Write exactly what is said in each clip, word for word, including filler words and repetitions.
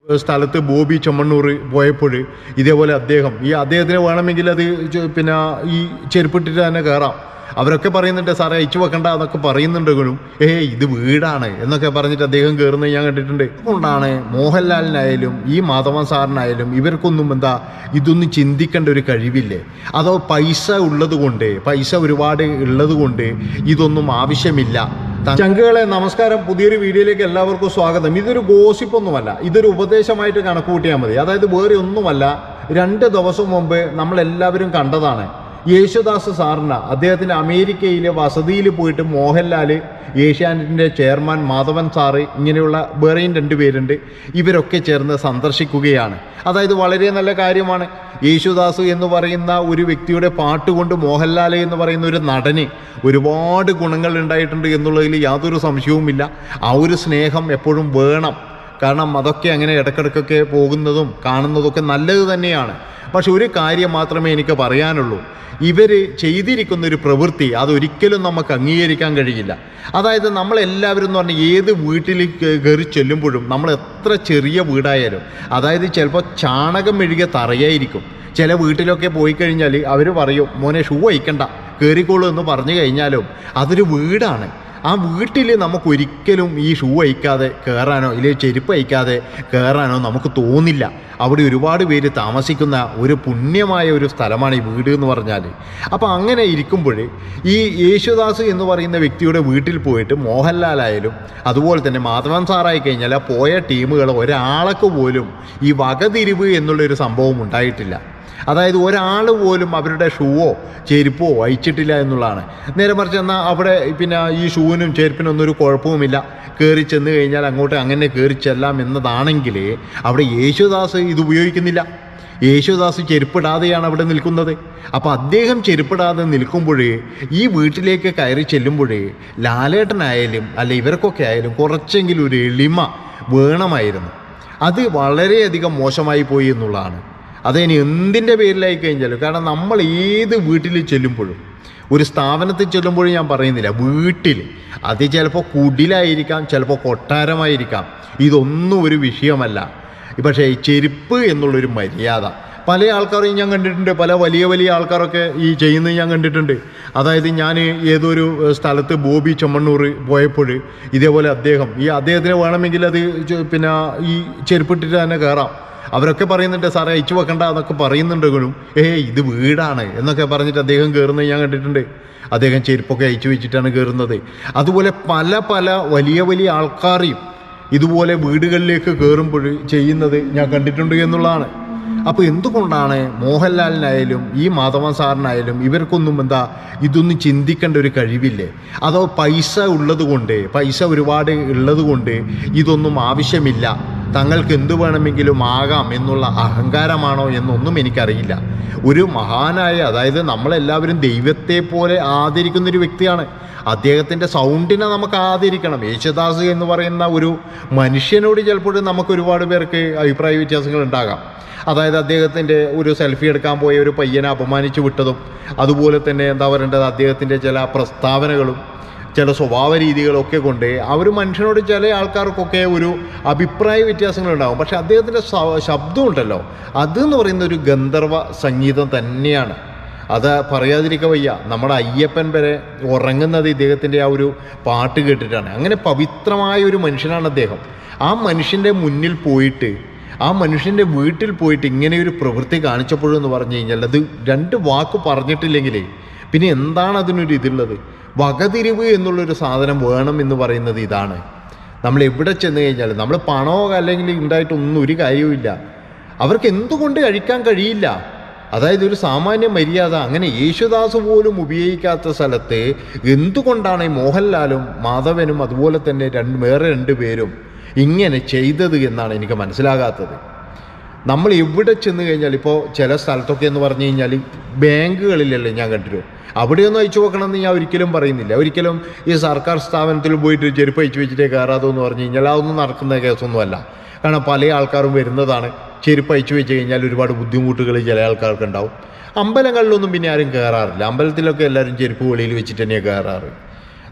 സ്ഥലത്ത് ബോബി ചെമ്മണ്ണൂർ പോയപ്പോൾ ഇതേപോലെ അദ്ദേഹം ഈ അദ്ദേഹത്തിന് വേണമെങ്കിൽ അത് പിന്നെ ഈ ചെരുപ്പിട്ടിട്ട് തന്നെ കയറാം. അവരൊക്കെ പറയുന്നുണ്ട് സാറേ അയച്ചു വെക്കണ്ട എന്നൊക്കെ പറയുന്നുണ്ടെങ്കിലും ഏയ് ഇത് വീടാണ് എന്നൊക്കെ പറഞ്ഞിട്ട് അദ്ദേഹം കയറുന്നത് ഞാൻ കണ്ടിട്ടുണ്ട്. അതുകൊണ്ടാണ് മോഹൻലാലിനായാലും ഈ മാധവൻ സാറിനായാലും ഇവർക്കൊന്നും എന്താ ഇതൊന്നും ചിന്തിക്കേണ്ട ഒരു കഴിവില്ലേ? അതോ പൈസ ഉള്ളത് കൊണ്ട് പൈസ ഒരുപാട് ഉള്ളത് കൊണ്ട് ഇതൊന്നും ആവശ്യമില്ല? ചങ്കുകളെ നമസ്കാരം, പുതിയൊരു വീഡിയോയിലേക്ക് എല്ലാവർക്കും സ്വാഗതം. ഇതൊരു ഗോസിപ്പൊന്നുമല്ല, ഇതൊരു ഉപദേശമായിട്ട് കണക്ക് കൂട്ടിയാൽ മതി. അതായത് വേറെ ഒന്നുമല്ല, രണ്ട് ദിവസം മുമ്പ് നമ്മളെല്ലാവരും കണ്ടതാണ് യേശുദാസ് സാറിന് അദ്ദേഹത്തിൻ്റെ അമേരിക്കയിലെ വസതിയിൽ പോയിട്ട് മോഹൻലാൽ, ഏഷ്യാനെറ്റിൻ്റെ ചെയർമാൻ മാധവൻ സാറ്, ഇങ്ങനെയുള്ള വേറെയും രണ്ട് പേരുണ്ട്, ഇവരൊക്കെ ചേർന്ന് സന്ദർശിക്കുകയാണ്. അതായത് വളരെ നല്ല കാര്യമാണ്. യേശുദാസ് എന്ന് പറയുന്ന ഒരു വ്യക്തിയുടെ പാട്ടുകൊണ്ട് മോഹൻലാൽ എന്ന് പറയുന്ന ഒരു നടന് ഒരുപാട് ഗുണങ്ങൾ ഉണ്ടായിട്ടുണ്ട് എന്നുള്ളതിൽ യാതൊരു സംശയവുമില്ല. ആ ഒരു സ്നേഹം എപ്പോഴും വേണം. കാരണം അതൊക്കെ അങ്ങനെ ഇടയ്ക്കിടയ്ക്കൊക്കെ പോകുന്നതും കാണുന്നതൊക്കെ നല്ലത് തന്നെയാണ്. പക്ഷെ ഒരു കാര്യം മാത്രമേ എനിക്ക് പറയാനുള്ളൂ, ഇവർ ചെയ്തിരിക്കുന്നൊരു പ്രവൃത്തി അതൊരിക്കലും നമുക്ക് അംഗീകരിക്കാൻ കഴിയില്ല. അതായത് നമ്മളെല്ലാവരും എന്ന് പറഞ്ഞാൽ ഏത് വീട്ടിൽ കയറി ചെല്ലുമ്പോഴും നമ്മൾ എത്ര ചെറിയ വീടായാലും, അതായത് ചിലപ്പോൾ ചാണകം മെഴുകിയ തറയായിരിക്കും. ചില വീട്ടിലൊക്കെ പോയി കഴിഞ്ഞാൽ അവർ പറയും മോനെ ഷൂ വയ്ക്കണ്ട കയറിക്കോളൂ എന്ന് പറഞ്ഞു കഴിഞ്ഞാലും അതൊരു വീടാണ്. ആ വീട്ടിൽ നമുക്കൊരിക്കലും ഈ ഷൂ അയക്കാതെ കയറാനോ ഇല്ലെങ്കിൽ ചെരുപ്പ് അയക്കാതെ കയറാനോ നമുക്ക് തോന്നില്ല. അവിടെ ഒരുപാട് പേര് താമസിക്കുന്ന ഒരു പുണ്യമായ ഒരു സ്ഥലമാണ് ഈ വീട് എന്ന് പറഞ്ഞാൽ. അപ്പോൾ അങ്ങനെ ഇരിക്കുമ്പോൾ ഈ യേശുദാസ് എന്ന് പറയുന്ന വ്യക്തിയുടെ വീട്ടിൽ പോയിട്ട് മോഹൻലാലായാലും അതുപോലെ തന്നെ മാധവൻ സാറായി കഴിഞ്ഞാൽ ആ പോയ ടീമുകൾ ഒരാൾക്ക് പോലും ഈ വകതിരിവ് എന്നുള്ളൊരു സംഭവം ഉണ്ടായിട്ടില്ല. അതായത് ഒരാൾ പോലും അവരുടെ ഷൂവോ ചെരുപ്പോ അയച്ചിട്ടില്ല എന്നുള്ളതാണ്. നേരെ മറിച്ച് എന്നാൽ അവിടെ പിന്നെ ഈ ഷൂവിനും ചെരുപ്പിനും ഒന്നും ഒരു കുഴപ്പവുമില്ല, കയറി ചെന്ന് കഴിഞ്ഞാൽ അങ്ങോട്ട് അങ്ങനെ കയറി ചെല്ലാം എന്നതാണെങ്കിൽ അവിടെ യേശുദാസ് ഇത് ഉപയോഗിക്കുന്നില്ല. യേശുദാസ് ചെരുപ്പിടാതെയാണ് അവിടെ നിൽക്കുന്നത്. അപ്പോൾ അദ്ദേഹം ചെരുപ്പിടാതെ നിൽക്കുമ്പോൾ ഈ വീട്ടിലേക്ക് കയറി ചെല്ലുമ്പോൾ ലാലേട്ടനായാലും അല്ല ഇവർക്കൊക്കെ ആയാലും കുറച്ചെങ്കിലും ഒരു എളിമ വേണമായിരുന്നു. അത് വളരെയധികം മോശമായി പോയി എന്നുള്ളതാണ്. അതിനി എന്തിൻ്റെ പേരിലായി കഴിഞ്ഞാലും, കാരണം നമ്മൾ ഏത് വീട്ടിൽ ചെല്ലുമ്പോഴും, ഒരു സ്ഥാപനത്തിൽ ചെല്ലുമ്പോഴും ഞാൻ പറയുന്നില്ല, വീട്ടിൽ അത് ചിലപ്പോൾ കുടിലായിരിക്കാം, ചിലപ്പോൾ കൊട്ടാരമായിരിക്കാം, ഇതൊന്നും ഒരു വിഷയമല്ല. പക്ഷേ ഈ ചെരുപ്പ് എന്നുള്ളൊരു മര്യാദ പല ആൾക്കാരെയും ഞാൻ കണ്ടിട്ടുണ്ട്. പല വലിയ വലിയ ആൾക്കാരൊക്കെ ഈ ചെയ്യുന്നത് ഞാൻ കണ്ടിട്ടുണ്ട്. അതായത് ഞാൻ ഏതൊരു സ്ഥലത്ത് ബോബി ചെമ്മണ്ണൂർ പോയപ്പോൾ ഇതേപോലെ അദ്ദേഹം ഈ അദ്ദേഹത്തിന് വേണമെങ്കിൽ അത് പിന്നെ ഈ ചെരുപ്പിട്ടിട്ട് തന്നെ കയറാം. അവരൊക്കെ പറയുന്നുണ്ട് സാറേ അയച്ചു വെക്കണ്ട എന്നൊക്കെ പറയുന്നുണ്ടെങ്കിലും ഏയ് ഇത് വീടാണ് എന്നൊക്കെ പറഞ്ഞിട്ട് അദ്ദേഹം കയറുന്നത് ഞാൻ കണ്ടിട്ടുണ്ട്. അദ്ദേഹം ചെരുപ്പൊക്കെ അയച്ചു വെച്ചിട്ടാണ് കയറുന്നത്. അതുപോലെ പല പല വലിയ വലിയ ആൾക്കാരെയും ഇതുപോലെ വീടുകളിലേക്ക് കയറുമ്പോൾ ചെയ്യുന്നത് ഞാൻ കണ്ടിട്ടുണ്ട് എന്നുള്ളതാണ്. അപ്പോൾ എന്തുകൊണ്ടാണ് മോഹൻലാലിനായാലും ഈ മാധവൻ സാറിനായാലും ഇവർക്കൊന്നും എന്താ ഇതൊന്നും ചിന്തിക്കേണ്ട ഒരു കഴിവില്ലേ? അതോ പൈസ ഉള്ളത് കൊണ്ട് പൈസ ഒരുപാട് ഉള്ളത് കൊണ്ട് ഇതൊന്നും ആവശ്യമില്ല, തങ്ങൾക്ക് എന്തു വേണമെങ്കിലും ആകാം എന്നുള്ള അഹങ്കാരമാണോ എന്നൊന്നും എനിക്കറിയില്ല. ഒരു മഹാനായ, അതായത് നമ്മളെല്ലാവരും ദൈവത്തെ പോലെ ആദരിക്കുന്നൊരു വ്യക്തിയാണ്. അദ്ദേഹത്തിൻ്റെ സൗണ്ടിനെ നമുക്ക് ആദരിക്കണം. യേശുദാസ് എന്ന് പറയുന്ന ഒരു മനുഷ്യനോട് ചിലപ്പോൾ നമുക്ക് ഒരുപാട് പേർക്ക് അഭിപ്രായ വ്യത്യാസങ്ങൾ ഉണ്ടാകാം. അതായത് അദ്ദേഹത്തിൻ്റെ ഒരു സെൽഫി എടുക്കാൻ പോയ ഒരു പയ്യനെ അപമാനിച്ചു വിട്ടതും, അതുപോലെ തന്നെ എന്താ പറയേണ്ടത് അദ്ദേഹത്തിൻ്റെ ചില പ്രസ്താവനകളും ചില സ്വഭാവ രീതികളൊക്കെ കൊണ്ട് ആ ഒരു മനുഷ്യനോട് ചില ആൾക്കാർക്കൊക്കെ ഒരു അഭിപ്രായ വ്യത്യാസങ്ങളുണ്ടാകും. പക്ഷെ അദ്ദേഹത്തിൻ്റെ ശബ്ദം ഉണ്ടല്ലോ, അതെന്ന് പറയുന്ന ഒരു ഗന്ധർവ സംഗീതം തന്നെയാണ്. അത് പറയാതിരിക്കുക വയ്യ. നമ്മുടെ അയ്യപ്പൻ വരെ ഉറങ്ങുന്നത് ഇദ്ദേഹത്തിൻ്റെ ആ ഒരു പാട്ട് കേട്ടിട്ടാണ്. അങ്ങനെ പവിത്രമായ ഒരു മനുഷ്യനാണ് അദ്ദേഹം. ആ മനുഷ്യൻ്റെ മുന്നിൽ പോയിട്ട്, ആ മനുഷ്യൻ്റെ വീട്ടിൽ പോയിട്ട് ഇങ്ങനെയൊരു പ്രവൃത്തി കാണിച്ചപ്പോഴെന്ന് പറഞ്ഞു കഴിഞ്ഞാൽ അത് രണ്ട് വാക്ക് പറഞ്ഞിട്ടില്ലെങ്കിലേ പിന്നെ എന്താണ് അതിനൊരു ഇതുള്ളത്? വകതിരിവ് എന്നുള്ളൊരു സാധനം വേണം എന്ന് പറയുന്നത് ഇതാണ്. നമ്മൾ എവിടെ ചെന്ന് കഴിഞ്ഞാൽ നമ്മൾ പണമോ അല്ലെങ്കിൽ ഉണ്ടായിട്ടൊന്നും ഒരു കാര്യവുമില്ല. അവർക്ക് എന്തുകൊണ്ട് കഴിക്കാൻ കഴിയില്ല? അതായത് ഒരു സാമാന്യ മര്യാദ അങ്ങനെ യേശുദാസ് പോലും ഉപയോഗിക്കാത്ത സ്ഥലത്ത് എന്തുകൊണ്ടാണ് മോഹൻലാലും മാധവനും അതുപോലെ തന്നെ രണ്ട് വേറെ രണ്ട് പേരും ഇങ്ങനെ ചെയ്തത് എന്നാണ് എനിക്ക് മനസ്സിലാകാത്തത്. നമ്മൾ എവിടെ ചെന്ന് കഴിഞ്ഞാൽ ഇപ്പോൾ ചില സ്ഥലത്തൊക്കെ എന്ന് പറഞ്ഞു കഴിഞ്ഞാൽ ബാങ്കുകളിലല്ലേ ഞാൻ കണ്ടിരുന്നു, അവിടെയൊന്നും അയച്ചു വെക്കണമെന്ന് ഞാൻ ഒരിക്കലും പറയുന്നില്ല. ഒരിക്കലും ഈ സർക്കാർ സ്ഥാപനത്തിൽ പോയിട്ട് ചെരുപ്പ് അയച്ചു വെച്ചിട്ടേ കയറാതെന്ന് പറഞ്ഞു കഴിഞ്ഞാൽ അതൊന്നും നടക്കുന്ന കേസൊന്നുമല്ല. കാരണം പല ആൾക്കാരും വരുന്നതാണ്, ചെരുപ്പ് അയച്ചു വെച്ച് കഴിഞ്ഞാൽ ഒരുപാട് ബുദ്ധിമുട്ടുകൾ ചില ആൾക്കാർക്ക് ഉണ്ടാവും. അമ്പലങ്ങളിലൊന്നും പിന്നെ ആരും കയറാറില്ല. അമ്പലത്തിലൊക്കെ എല്ലാവരും ചെരുപ്പ് വെളിയിൽ വെച്ചിട്ട് തന്നെയാണ് കയറാറ്.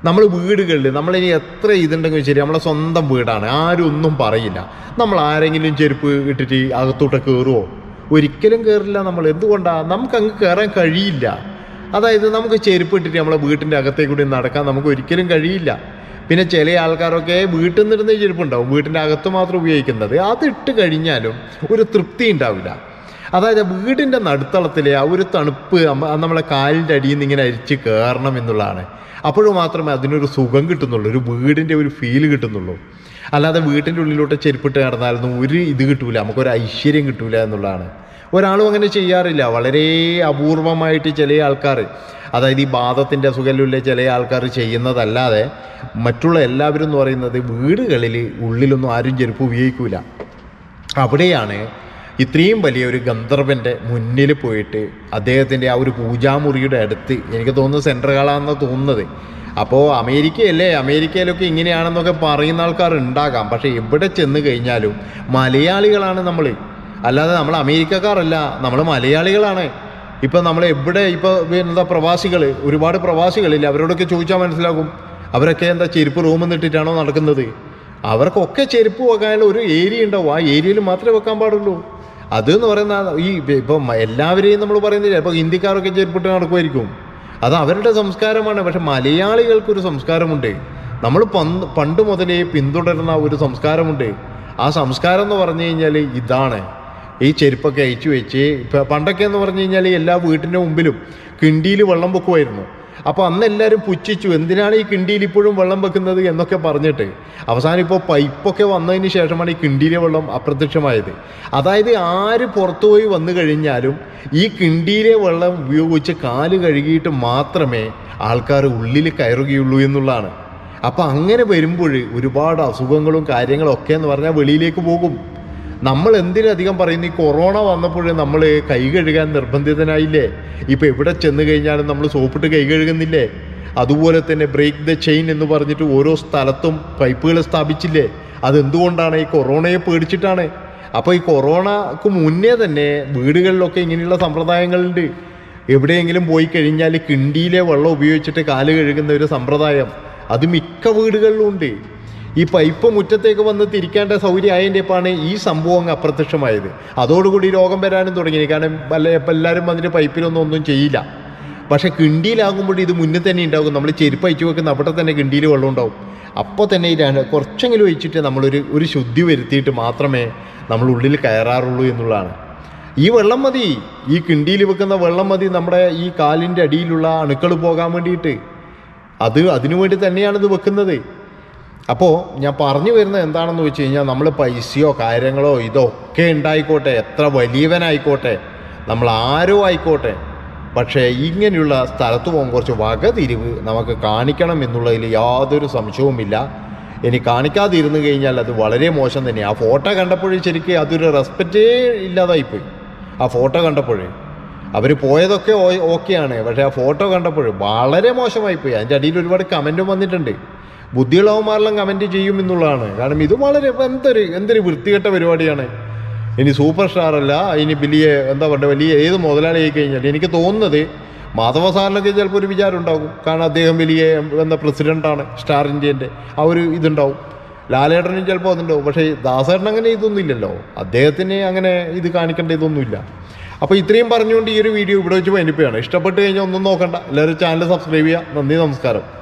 നമ്മൾ വീടുകളിൽ നമ്മളിനി എത്ര ഇതുണ്ടെങ്കിലും ശരി, നമ്മളെ സ്വന്തം വീടാണ്, ആരും ഒന്നും പറയില്ല. നമ്മൾ ആരെങ്കിലും ചെരുപ്പ് ഇട്ടിട്ട് അകത്തോട്ട് കയറുമോ? ഒരിക്കലും കയറില്ല. നമ്മൾ എന്തുകൊണ്ടാണ്? നമുക്ക് അങ്ങ് കയറാൻ കഴിയില്ല. അതായത് നമുക്ക് ചെരുപ്പ് ഇട്ടിട്ട് നമ്മളെ വീട്ടിൻ്റെ അകത്തേക്ക് കൂടി നടക്കാൻ നമുക്ക് ഒരിക്കലും കഴിയില്ല. പിന്നെ ചില ആൾക്കാരൊക്കെ വീട്ടിൽ നിന്നിരുന്ന ചെരുപ്പുണ്ടാവും, വീട്ടിൻ്റെ അകത്ത് മാത്രം ഉപയോഗിക്കുന്നത്. അതിട്ട് കഴിഞ്ഞാലും ഒരു തൃപ്തി ഉണ്ടാവില്ല. അതായത് വീടിൻ്റെ നടുത്തളത്തിലെ ആ ഒരു തണുപ്പ് നമ്മളെ കാലിൻ്റെ അടിയിൽ നിന്ന് ഇങ്ങനെ അരിച്ച് കയറണം എന്നുള്ളതാണ്. അപ്പോഴും മാത്രമേ അതിനൊരു സുഖം കിട്ടുന്നുള്ളൂ, ഒരു വീടിൻ്റെ ഒരു ഫീല് കിട്ടുന്നുള്ളൂ. അല്ലാതെ വീട്ടിൻ്റെ ഉള്ളിലോട്ട് ചെരുപ്പിട്ട് നടന്നാലൊന്നും ഒരു ഇത് കിട്ടൂല, നമുക്കൊരു ഐശ്വര്യം കിട്ടൂല എന്നുള്ളതാണ്. ഒരാളും അങ്ങനെ ചെയ്യാറില്ല. വളരെ അപൂർവമായിട്ട് ചില ആൾക്കാർ, അതായത് ഈ ബാധത്തിൻ്റെ അസുഖമുള്ള ചില ആൾക്കാർ ചെയ്യുന്നതല്ലാതെ മറ്റുള്ള എല്ലാവരും എന്ന് പറയുന്നത് വീടുകളിൽ ഉള്ളിലൊന്നും ആരും ചെരുപ്പ് ഉപയോഗിക്കൂല. അവിടെയാണ് ഇത്രയും വലിയ ഒരു ഗന്ധർവൻ്റെ മുന്നിൽ പോയിട്ട് അദ്ദേഹത്തിൻ്റെ ആ ഒരു പൂജാമുറിയുടെ അടുത്ത്, എനിക്ക് തോന്നുന്നു സെൻട്രൽ ഹാളാണെന്ന് തോന്നുന്നത്. അപ്പോൾ അമേരിക്കയല്ലേ, അമേരിക്കയിലൊക്കെ ഇങ്ങനെയാണെന്നൊക്കെ പറയുന്ന ആൾക്കാർ ഉണ്ടാകാം. പക്ഷേ എവിടെ ചെന്ന് കഴിഞ്ഞാലും മലയാളികളാണ് നമ്മൾ, അല്ലാതെ നമ്മൾ അമേരിക്കക്കാരല്ല, നമ്മൾ മലയാളികളാണ്. ഇപ്പം നമ്മൾ എവിടെ ഇപ്പോൾ എന്താ പ്രവാസികൾ, ഒരുപാട് പ്രവാസികളില്ല, അവരോടൊക്കെ ചോദിച്ചാൽ മനസ്സിലാകും. അവരൊക്കെ എന്താ ചെരുപ്പ് റൂമിൽ നിന്നിട്ടാണോ നടക്കുന്നത്? അവർക്കൊക്കെ ചെരുപ്പ് വെക്കാനുള്ള ഒരു ഏരിയ ഉണ്ടാവും, ആ ഏരിയയിൽ മാത്രമേ വെക്കാൻ പാടുള്ളൂ. അതെന്ന് പറയുന്ന ഈ ഇപ്പം എല്ലാവരെയും നമ്മൾ പറയുന്നില്ല, ഇപ്പോൾ ഹിന്ദിക്കാരൊക്കെ ചെരുപ്പിട്ട് നടക്കുമായിരിക്കും, അത് അവരുടെ സംസ്കാരമാണ്. പക്ഷെ മലയാളികൾക്കൊരു സംസ്കാരമുണ്ട്, നമ്മൾ പണ്ട് പണ്ട് മുതലേ പിന്തുടരുന്ന ഒരു സംസ്കാരമുണ്ട്. ആ സംസ്കാരം എന്ന് പറഞ്ഞു കഴിഞ്ഞാൽ ഇതാണ്. ഈ ചെരുപ്പൊക്കെ അയച്ചു വെച്ച് ഇപ്പം പണ്ടൊക്കെ എന്ന് പറഞ്ഞു കഴിഞ്ഞാൽ എല്ലാ വീട്ടിൻ്റെ മുമ്പിലും കിണ്ടിയിൽ വെള്ളം വെക്കുമായിരുന്നു. അപ്പോൾ അന്ന് എല്ലാവരും പുച്ഛിച്ചു, എന്തിനാണ് ഈ കിണ്ടിയിൽ ഇപ്പോഴും വെള്ളം വെക്കുന്നത് എന്നൊക്കെ പറഞ്ഞിട്ട്. അവസാനം ഇപ്പോൾ പൈപ്പൊക്കെ വന്നതിന് ശേഷമാണ് ഈ കിണ്ടിയിലെ വെള്ളം അപ്രത്യക്ഷമായത്. അതായത് ആര് പുറത്തുപോയി വന്നു കഴിഞ്ഞാലും ഈ കിണ്ടിയിലെ വെള്ളം ഉപയോഗിച്ച് കാല് കഴുകിയിട്ട് മാത്രമേ ആൾക്കാർ ഉള്ളിൽ കയറുകയുള്ളൂ എന്നുള്ളതാണ്. അപ്പോൾ അങ്ങനെ വരുമ്പോൾ ഒരുപാട് അസുഖങ്ങളും കാര്യങ്ങളും ഒക്കെ എന്ന് പറഞ്ഞാൽ വെളിയിലേക്ക് പോകും. നമ്മൾ എന്തിനധികം പറയുന്നു, ഈ കൊറോണ വന്നപ്പോൾ നമ്മൾ കൈ കഴുകാൻ നിർബന്ധിതനായില്ലേ? ഇപ്പോൾ എവിടെ ചെന്ന് കഴിഞ്ഞാലും നമ്മൾ സോപ്പിട്ട് കൈ കഴുകുന്നില്ലേ? അതുപോലെ തന്നെ ബ്രേക്ക് ദ ചെയിൻ എന്ന് പറഞ്ഞിട്ട് ഓരോ സ്ഥലത്തും പൈപ്പുകൾ സ്ഥാപിച്ചില്ലേ? അതെന്തുകൊണ്ടാണ്? ഈ കൊറോണയെ പേടിച്ചിട്ടാണ്. അപ്പോൾ ഈ കൊറോണക്ക് മുന്നേ തന്നെ വീടുകളിലൊക്കെ ഇങ്ങനെയുള്ള സമ്പ്രദായങ്ങളുണ്ട്. എവിടെയെങ്കിലും പോയി കഴിഞ്ഞാൽ കിണ്ടിയിലെ വെള്ളം ഉപയോഗിച്ചിട്ട് കാല് കഴുകുന്ന ഒരു സമ്പ്രദായം അത് മിക്ക വീടുകളിലും ഉണ്ട്. ഈ പൈപ്പ് മുറ്റത്തേക്ക് വന്ന് തിരിക്കേണ്ട സൗകര്യം ആയതിൻ്റെപ്പാണ് ഈ സംഭവം അങ്ങ് അപ്രത്യക്ഷമായത്. അതോടുകൂടി രോഗം വരാനും തുടങ്ങി. കാരണം വല്ല ഇപ്പം എല്ലാവരും വന്നിട്ട് പൈപ്പിലൊന്നും ഒന്നും ചെയ്യില്ല. പക്ഷേ കിണ്ടിയിലാകുമ്പോൾ ഇത് മുന്നിൽ തന്നെ ഉണ്ടാകും. നമ്മൾ ചെരുപ്പ് അയച്ചു വെക്കുന്ന അവിടെ തന്നെ കിണ്ടിയിൽ വെള്ളം ഉണ്ടാവും. അപ്പോൾ തന്നെ ഈ കുറച്ചെങ്കിലും ഒഴിച്ചിട്ട് നമ്മളൊരു ഒരു ശുദ്ധി വരുത്തിയിട്ട് മാത്രമേ നമ്മൾ ഉള്ളിൽ കയറാറുള്ളൂ എന്നുള്ളതാണ്. ഈ വെള്ളം മതി, ഈ കിണ്ടിയിൽ വെക്കുന്ന വെള്ളം മതി നമ്മുടെ ഈ കാലിൻ്റെ അടിയിലുള്ള അണുക്കൾ പോകാൻ വേണ്ടിയിട്ട്. അത് അതിനു വേണ്ടി തന്നെയാണ് ഇത് വെക്കുന്നത്. അപ്പോൾ ഞാൻ പറഞ്ഞു വരുന്നത് എന്താണെന്ന് വെച്ച് കഴിഞ്ഞാൽ, നമ്മൾ പൈസയോ കാര്യങ്ങളോ ഇതൊക്കെ ഉണ്ടായിക്കോട്ടെ, എത്ര വലിയവനായിക്കോട്ടെ, നമ്മൾ ആരോ ആയിക്കോട്ടെ, പക്ഷേ ഇങ്ങനെയുള്ള സ്ഥലത്ത് പോകുമ്പോൾ കുറച്ച് വകതിരിവ് നമുക്ക് കാണിക്കണം എന്നുള്ളതിൽ യാതൊരു സംശയവുമില്ല. ഇനി കാണിക്കാതിരുന്നു കഴിഞ്ഞാൽ അത് വളരെ മോശം തന്നെയാണ്. ആ ഫോട്ടോ കണ്ടപ്പോഴേ ശരിക്കും അതൊരു റെസ്പെക്റ്റേ ഇല്ലാതായിപ്പോയി. ആ ഫോട്ടോ കണ്ടപ്പോഴേ അവർ പോയതൊക്കെ ഓക്കെയാണ്, പക്ഷേ ആ ഫോട്ടോ കണ്ടപ്പോൾ വളരെ മോശമായിപ്പോയി. അതിൻ്റെ അടിയിൽ ഒരുപാട് കമൻറ്റും വന്നിട്ടുണ്ട്. ബുദ്ധിയുള്ളവന്മാരെല്ലാം കമൻറ്റ് ചെയ്യും എന്നുള്ളതാണ്. കാരണം ഇത് വളരെ എന്തൊരു എന്തൊരു വൃത്തികെട്ട പരിപാടിയാണ്. ഇനി സൂപ്പർ സ്റ്റാർ അല്ല, ഇനി വലിയ എന്താ പറയുക, വലിയ ഏത് മുതലാളി ആയി കഴിഞ്ഞാൽ എനിക്ക് തോന്നുന്നത് മാധവ സാറിനൊക്കെ ചിലപ്പോൾ ഒരു വിചാരം ഉണ്ടാകും. കാരണം അദ്ദേഹം വലിയ എന്താ പ്രസിഡൻ്റാണ് സ്റ്റാർ ഇന്ത്യൻ്റെ, ആ ഒരു ഇതുണ്ടാവും. ലാലേട്ടനും ചിലപ്പോൾ അതുണ്ടാവും. പക്ഷേ ദാസേട്ടൻ അങ്ങനെ ഇതൊന്നും ഇല്ലല്ലോ, അദ്ദേഹത്തിന് അങ്ങനെ ഇത് കാണിക്കേണ്ട ഇതൊന്നുമില്ല. അപ്പോൾ ഇത്രയും പറഞ്ഞുകൊണ്ട് ഈ ഒരു വീഡിയോ ഇവിടെ വെച്ച് വൈൻഡപ്പ് ചെയ്യണം. ഇഷ്ടപ്പെട്ട് കഴിഞ്ഞാൽ ഒന്നും നോക്കണ്ട, എല്ലാവരും ചാനൽ സബ്സ്ക്രൈബ് ചെയ്യുക. നന്ദി, നമസ്കാരം.